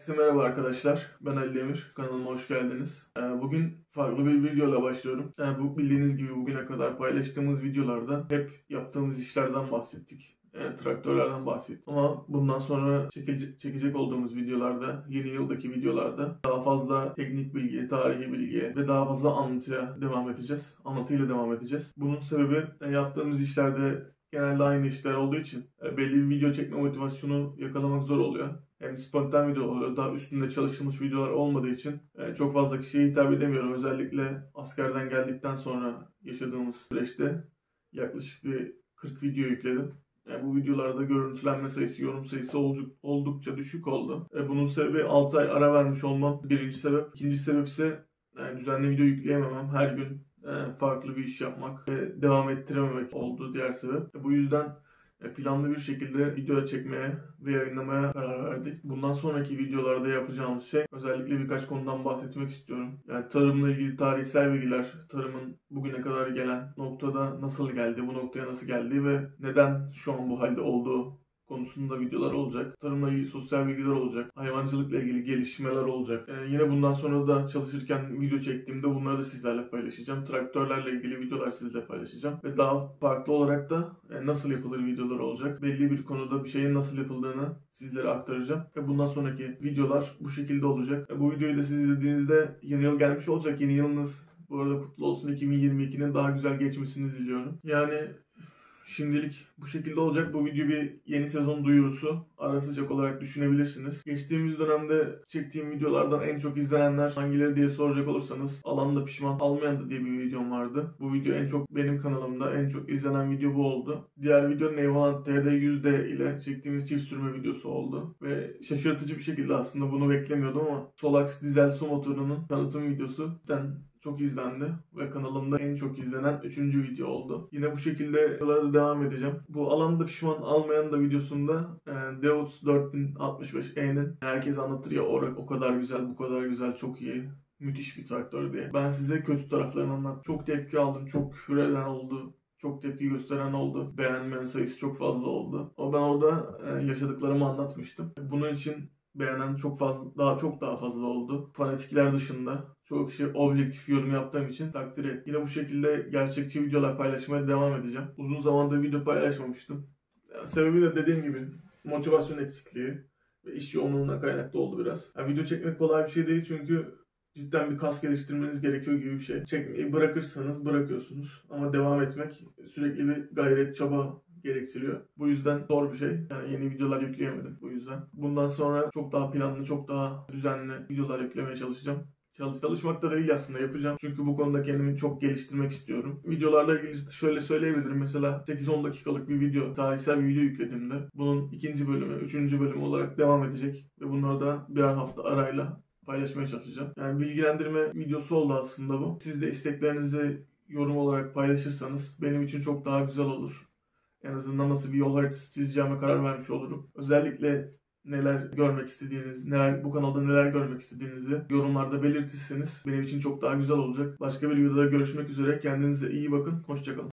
Herkese merhaba arkadaşlar. Ben Ali Demir. Kanalıma hoş geldiniz. Bugün farklı bir videoyla başlıyorum. Bu bildiğiniz gibi bugüne kadar paylaştığımız videolarda hep yaptığımız işlerden bahsettik. Traktörlerden bahsettik. Ama bundan sonra çekecek olduğumuz videolarda, yeni yıldaki videolarda daha fazla teknik bilgi, tarihi bilgi ve daha fazla anlatıyla devam edeceğiz. Bunun sebebi yaptığımız işlerde genelde aynı işler olduğu için belli bir video çekme motivasyonu yakalamak zor oluyor. Hem spontan video oluyor, daha üstünde çalışılmış videolar olmadığı için çok fazla kişiye hitap edemiyorum. Özellikle askerden geldikten sonra yaşadığımız süreçte yaklaşık bir 40 video yükledim. Bu videolarda görüntülenme sayısı, yorum sayısı oldukça düşük oldu. Bunun sebebi 6 ay ara vermiş olmam birinci sebep. İkinci sebep ise düzenli video yükleyememem. Her gün farklı bir iş yapmak ve devam ettirememek oldu diğer sebep. Bu yüzden planlı bir şekilde video çekmeye ve yayınlamaya karar verdik. Bundan sonraki videolarda yapacağımız şey özellikle birkaç konudan bahsetmek istiyorum. Yani tarımla ilgili tarihsel bilgiler, tarımın bugüne kadar gelen noktada nasıl geldi, bu noktaya nasıl geldi ve neden şu an bu halde olduğu konusunda videolar olacak. Tarımla ilgili sosyal bilgiler olacak. Hayvancılıkla ilgili gelişmeler olacak. Yine bundan sonra da çalışırken video çektiğimde bunları da sizlerle paylaşacağım. Traktörlerle ilgili videolar sizlerle paylaşacağım. Ve daha farklı olarak da nasıl yapılır videolar olacak. Belli bir konuda bir şeyin nasıl yapıldığını sizlere aktaracağım. Ve bundan sonraki videolar bu şekilde olacak. Bu videoyu da siz izlediğinizde yeni yıl gelmiş olacak. Yeni yılınız bu arada kutlu olsun. 2022'nin daha güzel geçmesini diliyorum. Yani şimdilik bu şekilde olacak. Bu video bir yeni sezon duyurusu. Ara sıcak olarak düşünebilirsiniz. Geçtiğimiz dönemde çektiğim videolardan en çok izlenenler hangileri diye soracak olursanız Alan da Pişman Almayan da diye bir videom vardı. Bu video en çok benim kanalımda en çok izlenen video bu oldu. Diğer video Neyvaland TD100D ile çektiğimiz çift sürme videosu oldu. Ve şaşırtıcı bir şekilde aslında bunu beklemiyordum ama Solax dizel su motorunun tanıtım videosu çok izlendi ve kanalımda en çok izlenen 3. video oldu. Yine bu şekilde videolara devam edeceğim. Bu Alanda Pişman Almayan da videosunda Deutz 4065E'nin herkes anlatır ya o kadar güzel, bu kadar güzel, çok iyi, müthiş bir traktör diye. Ben size kötü taraflarını anlattım. Çok tepki aldım, çok küfür eden oldu. Çok tepki gösteren oldu. Beğenmeyen sayısı çok fazla oldu. Ama ben orada yaşadıklarımı anlatmıştım. Bunun için beğenen çok daha fazla oldu. Fanatikler dışında çoğu kişi objektif yorum yaptığım için takdir et. Yine bu şekilde gerçekçi videolar paylaşmaya devam edeceğim. Uzun zamandır video paylaşmamıştım. Sebebi de dediğim gibi motivasyon eksikliği ve iş yoğunluğuna kaynaklı oldu biraz. Video çekmek kolay bir şey değil çünkü cidden bir kas geliştirmeniz gerekiyor gibi bir şey. Çekmeyi bırakırsanız bırakıyorsunuz. Ama devam etmek sürekli bir gayret, çaba gerektiriyor. Bu yüzden zor bir şey. Yani yeni videolar yükleyemedim bu yüzden. Bundan sonra çok daha planlı, çok daha düzenli videolar yüklemeye çalışacağım. Çalışmak da değil aslında, yapacağım. Çünkü bu konuda kendimi çok geliştirmek istiyorum. Videolarla ilgili şöyle söyleyebilirim. Mesela 8-10 dakikalık bir video, tarihsel bir video yüklediğimde bunun 2. bölümü, 3. bölümü olarak devam edecek. Ve bunları da birer hafta arayla paylaşmaya çalışacağım. Yani bilgilendirme videosu oldu aslında bu. Siz de isteklerinizi yorum olarak paylaşırsanız benim için çok daha güzel olur. En azından nasıl bir yol haritası çizeceğime karar vermiş olurum. Özellikle neler görmek istediğiniz, bu kanalda neler görmek istediğinizi yorumlarda belirtirseniz benim için çok daha güzel olacak. Başka bir videoda görüşmek üzere. Kendinize iyi bakın. Hoşça kalın.